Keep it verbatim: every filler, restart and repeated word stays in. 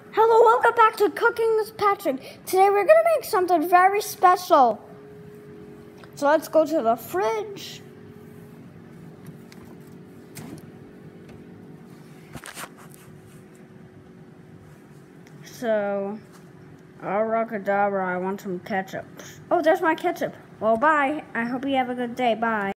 Hello, welcome back to Cooking with Patrick. Today we're gonna make something very special. So let's go to the fridge. So, abracadabra, I want some ketchup. Oh, there's my ketchup. Well, bye. I hope you have a good day. Bye.